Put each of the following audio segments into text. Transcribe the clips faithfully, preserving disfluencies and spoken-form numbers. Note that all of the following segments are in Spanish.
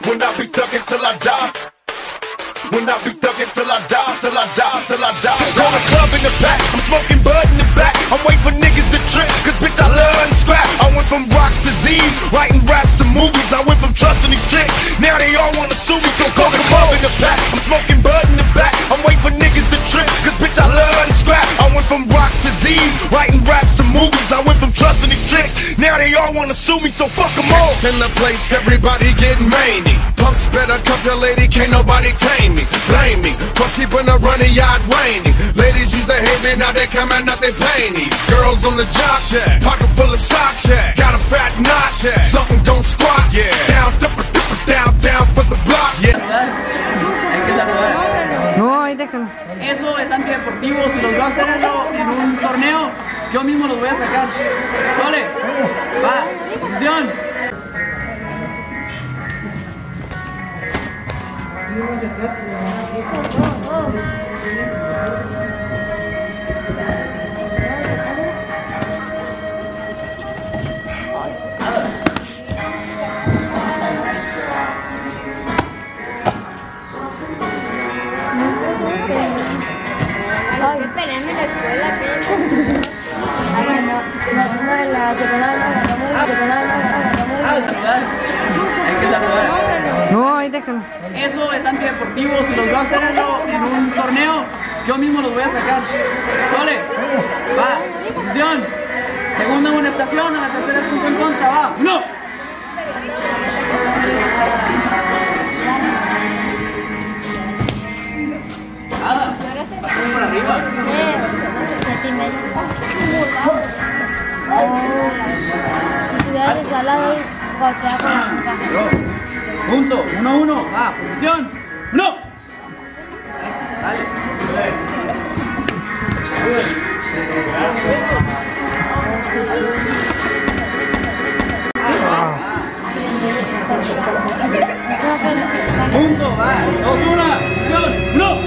When I be thuggin' till I die. When I be thuggin' till I die, till I die, till I die. Go to club in the back, I'm smoking bud in the back. I'm waiting for niggas to trip, cause bitch I love and scrap. I went from rocks to Z's, writing raps and movies. I went from trusting these chicks, now they all wanna sue me. So go to club in the back, I'm smoking bud in the back. I'm waiting for niggas to trip, cause bitch I love and scrap. I went from rocks to Z's, writing raps and movies. I went from trusting these chicks, now they all wanna sue me. So fuck them all. In the place, everybody getting mangy. Punks better cuff your lady, can't nobody tame me. Blame me for keeping a running yard raining. Ladies used to hate me, now they coming out they panties. Girls on the job, yeah. Pocket full of socks, yeah. Got a fat notch, yeah. Something don't squat, yeah. Down, dipper, dipper, down, down for the block, yeah. Hay que saludar. No, ahí déjalo. Eso es antideportivo. Si los voy a hacer en un torneo, yo mismo los voy a sacar. Dole, va, posición. Estoy peleando en la escuela, ¿qué? Ay, no, no, no, de la Ah, saludar. Hay que saludar. No, ahí déjalo. Eso es antideportivo. Si los voy a hacer en un torneo, yo mismo los voy a sacar. Dole, va, posición. Segunda amonestación, a la tercera punto en contra, va. ¡No! Nada, pasemos por arriba. Punto, uno a uno, va, posición. ¡No! Ese, sale. Punto, va, dos, una, posición. ¡No!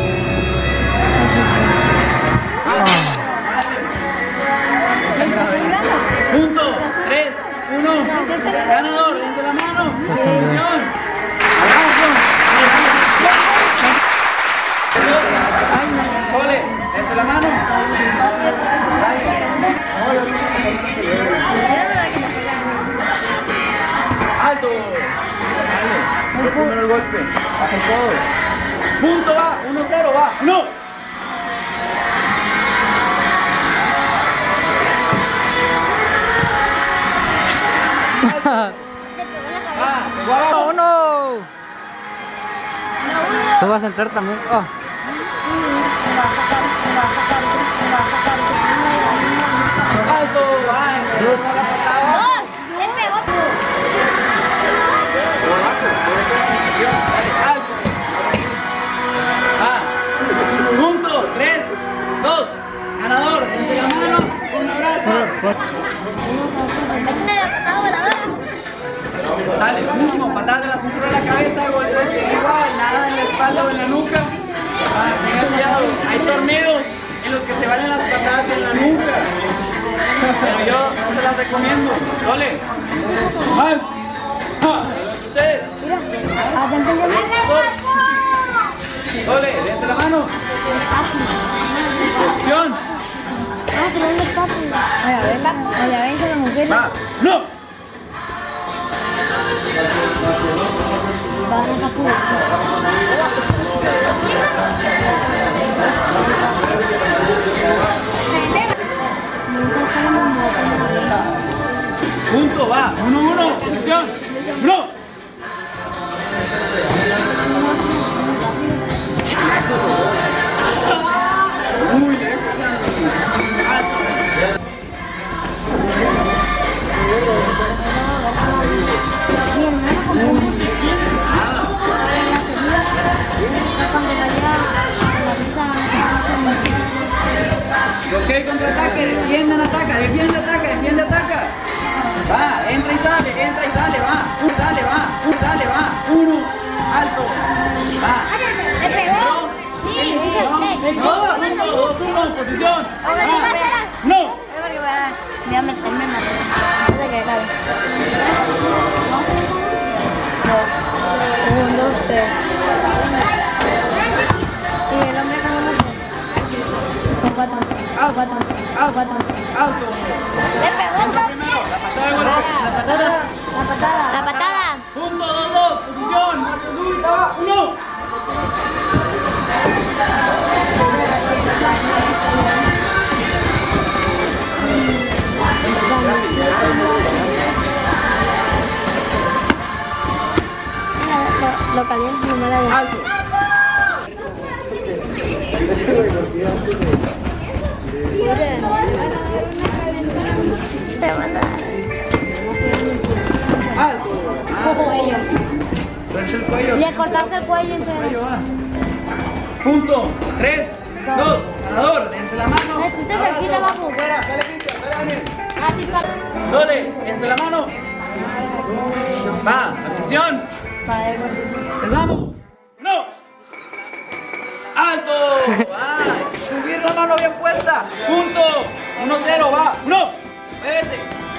Punto, tres, uno, ganador, dense la mano, posición, abrazo, Ole, dense la mano, alto, dale, primero el golpe, bajen todos, punto, va, uno cero, va, no. ¡Oh, no! Tú vas a entrar también. Oh. ¡Alto! ¡Ay! ¡Le pegó! ¡Alto! ¡Ah! ¡Punto! ¡Tres! ¡Dos! ¡Ganador! ¡Dense la mano! ¡Un abrazo! Sale, mismo, patada de la cintura a la cabeza, golpes igual, nada en la espalda o en la nuca. Ah, tengan cuidado, hay torneos en los que se valen las patadas en la nuca. Pero yo no se las recomiendo. Sole. ¡Mal! ¿Ustedes? Sole, dense la mano. Posición. Ah, pero él está. Oye, venga, oye, venga la mujer. Va. ¡No! Punto, va, uno, uno, posición, uno. Muy lejos. Ok, contraataque, defiendan, ataca, defiende, ataca, defiende, ataca. Va, entra y sale, entra y sale, va, sale, va, sale, va. Uno, alto, va. ¿Le pegó? Sí, No, punto, dos, uno, posición. Va. No. Voy a meterme en la red. dos, tres. Y el hombre con uno, con cuatro. Out. Cuatro. Out. Cuatro. Alto. Le pegó, bro. Primero, la patada de golpe. La patada. La patada. La patada. Punto, dos, dos. Posición. Marcos Zurita, va. Uno. Lo, lo caliento, no me la veo. Alto. Te van a dar. Alto. Cuello. Derecha el cuello. Le cortaste el cuello Cuello, entero. va. Punto. Tres, dos. Ganador. Dense la mano. Necesito cerquita, bajo. Fuera. Sale, Cristian. Sale, Daniel. Así para. Dole. Dense la mano. Va. Atención. Para el Empezamos. Uno. Alto. Va. Hay que subir la mano bien puesta. Punto. Uno, cero. Va. Uno. Vete.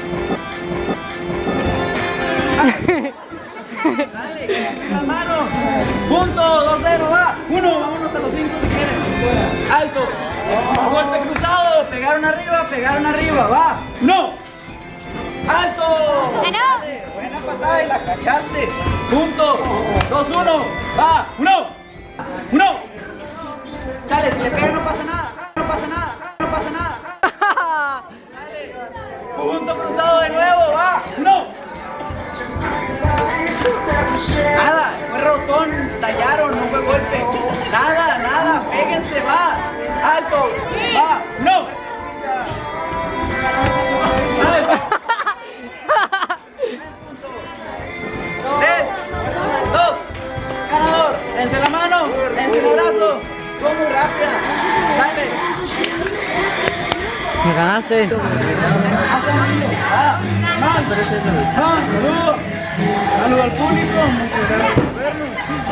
Dale, que subir la mano. Punto. Dos, cero. Va. Uno. Vámonos a los cinco si quieren. Alto. Golpe cruzado. Pegaron arriba. Pegaron arriba. Va. Uno. ¡Alto! ¡Ganó! Dale, buena patada y la cachaste. Punto. Dos, uno. Va. Uno. Uno. Dale, si le pega no pasa nada. No pasa nada. No pasa nada. Dale. Punto cruzado de nuevo. Va. Uno. Nada. Fue rozón. Tallaron. No fue golpe. Nada, nada. Péguense. Va. Alto. Va. Uno. Dale. Tres, dos, ganador. Dense la mano, dense el abrazo. Fue muy rápida. Sale. Me ganaste. Ah, man. Ah, saludo. Saludo al público. Muchas gracias por vernos.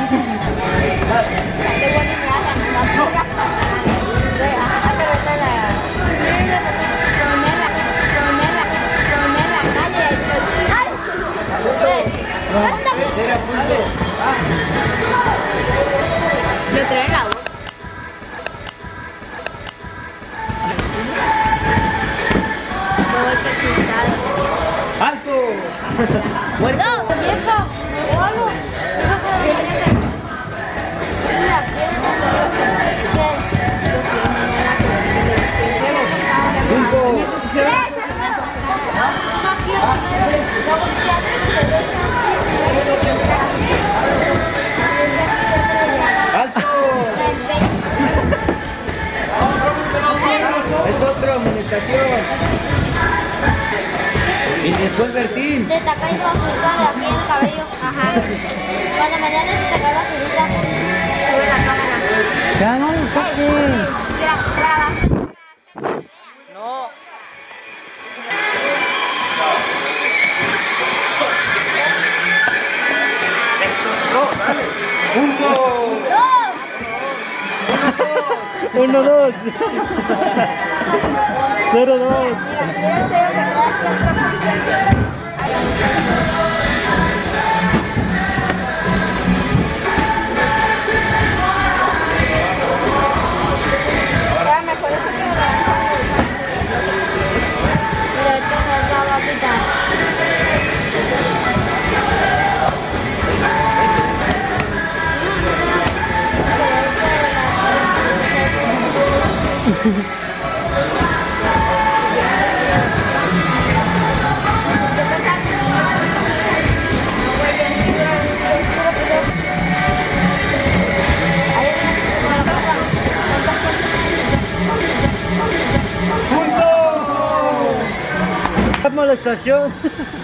Yo trae la voz. Fue golpe cruzado. ¡Alto! No, viejo, déjalo. Eso se debería hacer. La pierna, pero que Es otra amonestación. Y después Bertín. te está cayendo azúcar de aquí en el cabello. Ajá. Cuando mañana se te cae basurita, sube la cámara. Ya no lo toques. Mira, graba. No. Eso, no, sale. Punto. Uno, dos. Cero, dos. Mira, mira el cero que queda aquí atrás. Ya, mejor eso que grabando. Mira, esto nos va a quitar. Vamos a la estación.